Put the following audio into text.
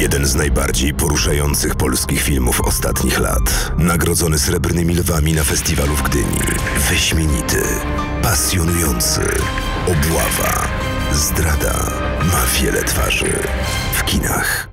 Jeden z najbardziej poruszających polskich filmów ostatnich lat. Nagrodzony Srebrnymi Lwami na festiwalu w Gdyni. Wyśmienity, pasjonujący, obława, zdrada, ma wiele twarzy. W kinach.